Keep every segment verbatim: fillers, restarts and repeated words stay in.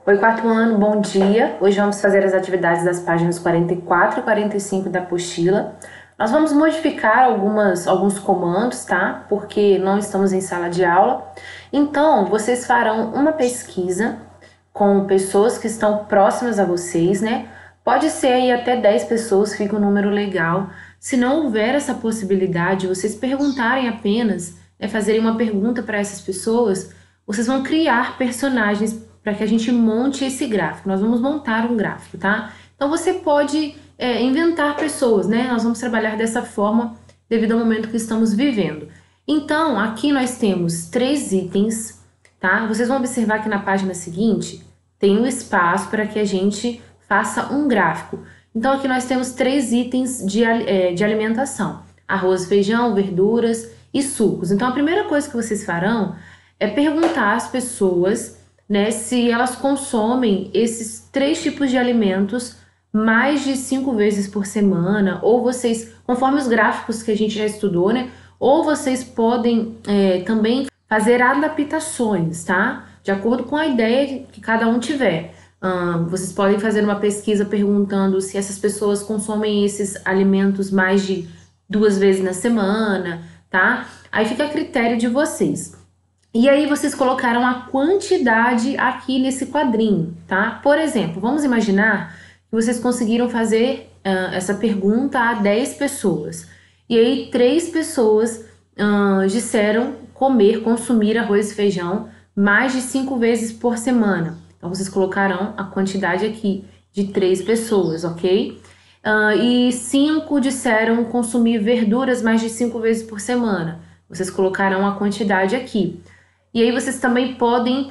Oi, quarto ano, bom dia. Hoje vamos fazer as atividades das páginas quarenta e quatro e quarenta e cinco da apostila. Nós vamos modificar algumas, alguns comandos, tá? Porque não estamos em sala de aula. Então, vocês farão uma pesquisa com pessoas que estão próximas a vocês, né? Pode ser aí até dez pessoas, fica um número legal. Se não houver essa possibilidade, vocês perguntarem apenas, né, fazerem uma pergunta para essas pessoas, vocês vão criar personagens para que a gente monte esse gráfico. Nós vamos montar um gráfico, tá? Então você pode é, inventar pessoas, né? Nós vamos trabalhar dessa forma devido ao momento que estamos vivendo. Então, aqui nós temos três itens, tá? Vocês vão observar que na página seguinte tem um espaço para que a gente faça um gráfico. Então, aqui nós temos três itens de, é, de alimentação: arroz, feijão, verduras e sucos. Então, a primeira coisa que vocês farão é perguntar às pessoas, né, se elas consomem esses três tipos de alimentos mais de cinco vezes por semana, ou vocês, conforme os gráficos que a gente já estudou, né, ou vocês podem é, também fazer adaptações, tá? De acordo com a ideia que cada um tiver. Hum, vocês podem fazer uma pesquisa perguntando se essas pessoas consomem esses alimentos mais de duas vezes na semana, tá? Aí fica a critério de vocês. E aí vocês colocaram a quantidade aqui nesse quadrinho, tá? Por exemplo, vamos imaginar que vocês conseguiram fazer uh, essa pergunta a dez pessoas. E aí três pessoas uh, disseram comer, consumir arroz e feijão mais de cinco vezes por semana. Então vocês colocarão a quantidade aqui de três pessoas, ok? Uh, e cinco disseram consumir verduras mais de cinco vezes por semana. Vocês colocarão a quantidade aqui. E aí vocês também podem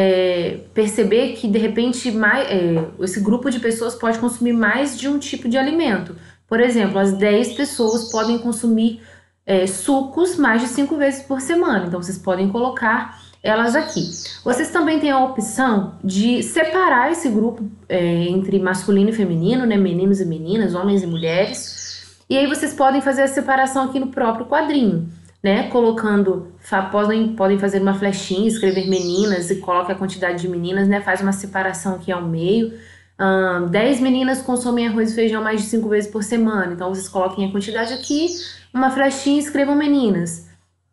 é, perceber que, de repente, mais, é, esse grupo de pessoas pode consumir mais de um tipo de alimento. Por exemplo, as dez pessoas podem consumir é, sucos mais de cinco vezes por semana. Então, vocês podem colocar elas aqui. Vocês também têm a opção de separar esse grupo é, entre masculino e feminino, né? Meninos e meninas, homens e mulheres. E aí vocês podem fazer a separação aqui no próprio quadrinho, né, colocando, podem, podem fazer uma flechinha, escrever meninas e coloca a quantidade de meninas, né, faz uma separação aqui ao meio. Um, dez meninas consomem arroz e feijão mais de cinco vezes por semana, então vocês coloquem a quantidade aqui, uma flechinha e escrevam meninas.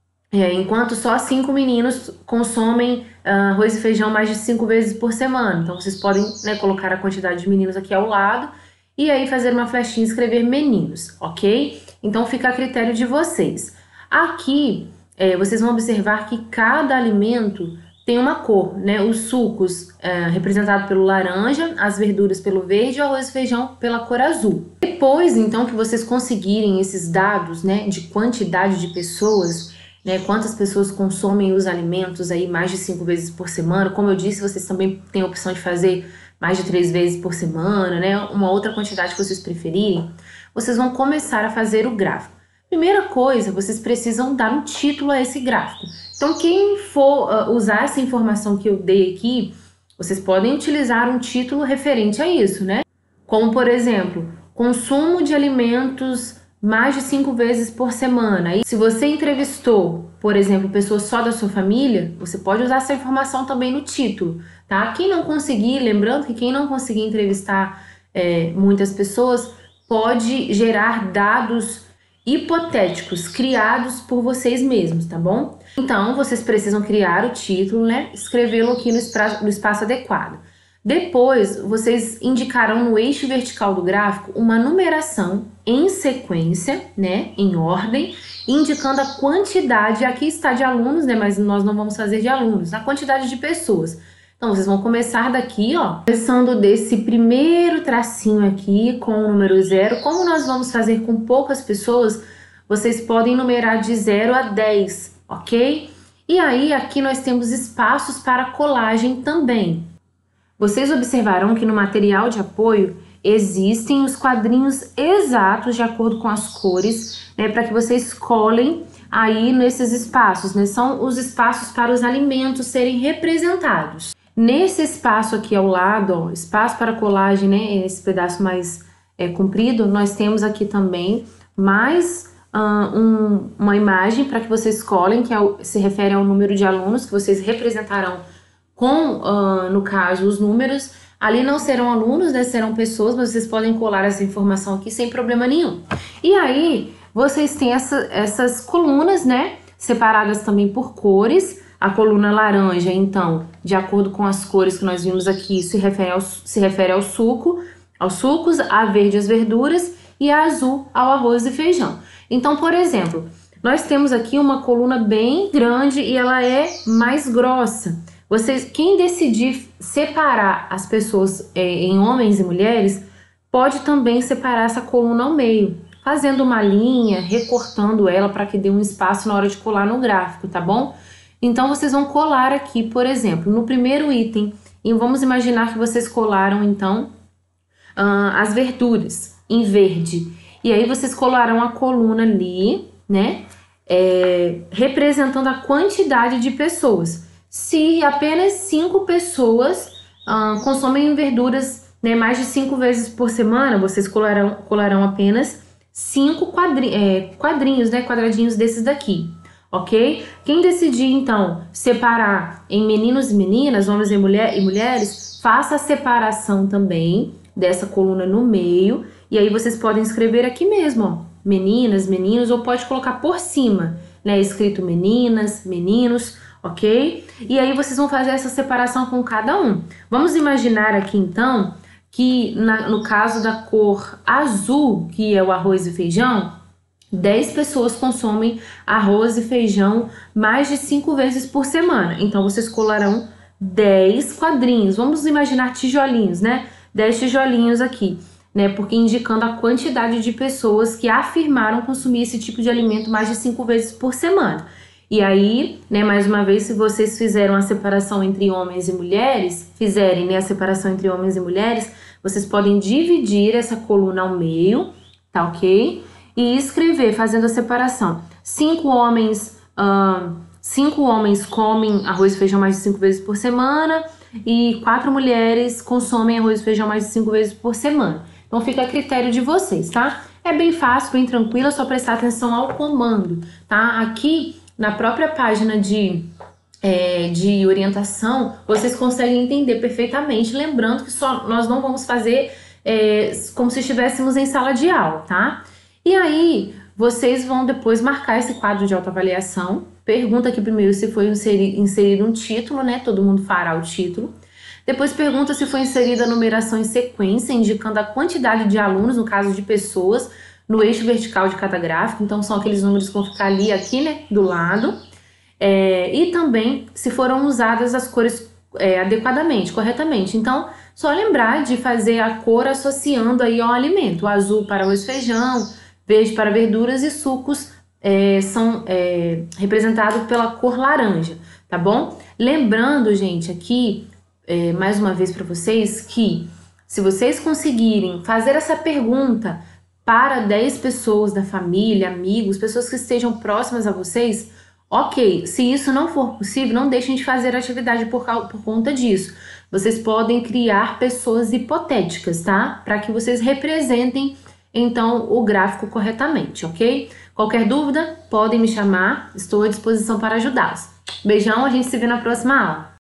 É, enquanto só cinco meninos consomem uh, arroz e feijão mais de cinco vezes por semana, então vocês podem, né, colocar a quantidade de meninos aqui ao lado e aí fazer uma flechinha e escrever meninos, ok? Então fica a critério de vocês. Aqui, é, vocês vão observar que cada alimento tem uma cor, né? Os sucos é, representados pelo laranja, as verduras pelo verde e o arroz e feijão pela cor azul. Depois, então, que vocês conseguirem esses dados, né, de quantidade de pessoas, né, quantas pessoas consomem os alimentos aí mais de cinco vezes por semana, como eu disse, vocês também têm a opção de fazer mais de três vezes por semana, né? Uma outra quantidade que vocês preferirem, vocês vão começar a fazer o gráfico. Primeira coisa, vocês precisam dar um título a esse gráfico. Então, quem for uh, usar essa informação que eu dei aqui, vocês podem utilizar um título referente a isso, né? Como, por exemplo, consumo de alimentos mais de cinco vezes por semana. E se você entrevistou, por exemplo, pessoas só da sua família, você pode usar essa informação também no título, tá? Quem não conseguir, lembrando que quem não conseguir entrevistar é, muitas pessoas, pode gerar dados hipotéticos criados por vocês mesmos, tá bom? Então, vocês precisam criar o título, né? Escrevê-lo aqui no espaço, no espaço adequado. Depois, vocês indicarão no eixo vertical do gráfico uma numeração em sequência, né? Em ordem, indicando a quantidade, aqui está de alunos, né? Mas nós não vamos fazer de alunos, a quantidade de pessoas. Então, vocês vão começar daqui, ó, começando desse primeiro tracinho aqui com o número zero. Como nós vamos fazer com poucas pessoas, vocês podem numerar de zero a dez, ok? E aí, aqui nós temos espaços para colagem também. Vocês observarão que no material de apoio existem os quadrinhos exatos de acordo com as cores, né, para que vocês colhem aí nesses espaços, né? São os espaços para os alimentos serem representados. Nesse espaço aqui ao lado, ó, espaço para colagem, né, esse pedaço mais é, comprido, nós temos aqui também mais uh, um, uma imagem para que vocês escolhem, que é o, se refere ao número de alunos que vocês representarão com, uh, no caso, os números. Ali não serão alunos, né? Serão pessoas, mas vocês podem colar essa informação aqui sem problema nenhum. E aí, vocês têm essa, essas colunas, né? Separadas também por cores. A coluna laranja, então, de acordo com as cores que nós vimos aqui, se refere ao, se refere ao suco, aos sucos, a verde às verduras e a azul ao arroz e feijão. Então, por exemplo, nós temos aqui uma coluna bem grande e ela é mais grossa. Vocês, quem decidir separar as pessoas é, em homens e mulheres, pode também separar essa coluna ao meio, fazendo uma linha, recortando ela para que dê um espaço na hora de colar no gráfico, tá bom? Então, vocês vão colar aqui, por exemplo, no primeiro item, e vamos imaginar que vocês colaram, então, uh, as verduras em verde. E aí, vocês colaram a coluna ali, né, é, representando a quantidade de pessoas. Se apenas cinco pessoas uh, consomem verduras, né, mais de cinco vezes por semana, vocês colarão, colarão apenas cinco quadri é, quadrinhos, né, quadradinhos desses daqui, ok? Quem decidir, então, separar em meninos e meninas, homens e, mulher, e mulheres, faça a separação também dessa coluna no meio, e aí vocês podem escrever aqui mesmo, ó, meninas, meninos, ou pode colocar por cima, né, escrito meninas, meninos, ok? E aí vocês vão fazer essa separação com cada um. Vamos imaginar aqui então que na, no caso da cor azul, que é o arroz e feijão, dez pessoas consomem arroz e feijão mais de cinco vezes por semana. Então vocês colarão dez quadrinhos. Vamos imaginar tijolinhos, né? dez tijolinhos aqui, né? Porque indicando a quantidade de pessoas que afirmaram consumir esse tipo de alimento mais de cinco vezes por semana. E aí, né, mais uma vez, se vocês fizeram a separação entre homens e mulheres, fizerem, né, a separação entre homens e mulheres, vocês podem dividir essa coluna ao meio, tá ok? E escrever, fazendo a separação. Cinco homens, uh, cinco homens comem arroz e feijão mais de cinco vezes por semana e quatro mulheres consomem arroz e feijão mais de cinco vezes por semana. Então fica a critério de vocês, tá? É bem fácil, bem tranquilo, é só prestar atenção ao comando, tá? Aqui na própria página de, é, de orientação, vocês conseguem entender perfeitamente, lembrando que só nós não vamos fazer é, como se estivéssemos em sala de aula, tá? E aí, vocês vão depois marcar esse quadro de autoavaliação. Pergunta aqui primeiro se foi inserido, inserido um título, né? Todo mundo fará o título. Depois pergunta se foi inserida a numeração em sequência, indicando a quantidade de alunos, no caso de pessoas, no eixo vertical de cada gráfico. Então são aqueles números que vão ficar ali, aqui, né, do lado. É, e também se foram usadas as cores é, adequadamente, corretamente. Então, só lembrar de fazer a cor associando aí ao alimento. O azul para arroz e feijão, verde para verduras e sucos é, são é, representados pela cor laranja, tá bom? Lembrando, gente, aqui, é, mais uma vez para vocês, que se vocês conseguirem fazer essa pergunta para dez pessoas da família, amigos, pessoas que estejam próximas a vocês, ok. Se isso não for possível, não deixem de fazer a atividade por, por conta disso. Vocês podem criar pessoas hipotéticas, tá? Para que vocês representem, então, o gráfico corretamente, ok? Qualquer dúvida, podem me chamar. Estou à disposição para ajudá-los. Beijão, a gente se vê na próxima aula.